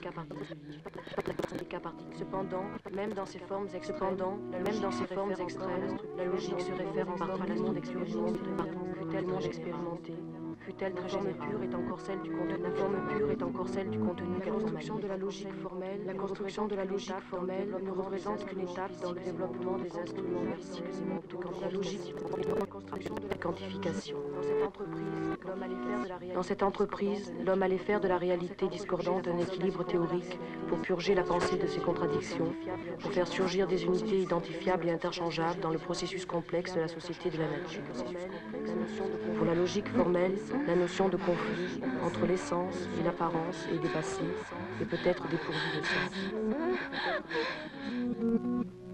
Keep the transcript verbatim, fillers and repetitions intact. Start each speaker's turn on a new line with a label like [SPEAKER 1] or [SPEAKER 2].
[SPEAKER 1] cas particuliers. Des cas particuliers. Cependant, même dans ces formes extrêmes, même dans ces formes extrêmes, la logique se réfère en partie à monde expérimenté, fut-elle monde expérimenté, fut-elle très forme pure est encore celle du contenu. La forme pure est encore celle du contenu. La construction de la logique formelle, la construction de la logique formelle ne représente qu'une étape dans le développement des instruments lexiques et mentaux. La logique, la construction de la quantification. Dans cette entreprise, l'homme allait faire de la réalité. Dans cette entreprise, l'homme allait faire de la réalité discordante un équilibre théorique pour purger la pensée de ses contradictions, pour faire surgir des unités identifiables et interchangeables dans le processus complexe de la société de la nature. Pour la logique formelle, la notion de conflit entre l'essence et l'apparence est dépassée et peut être dépourvue de sens.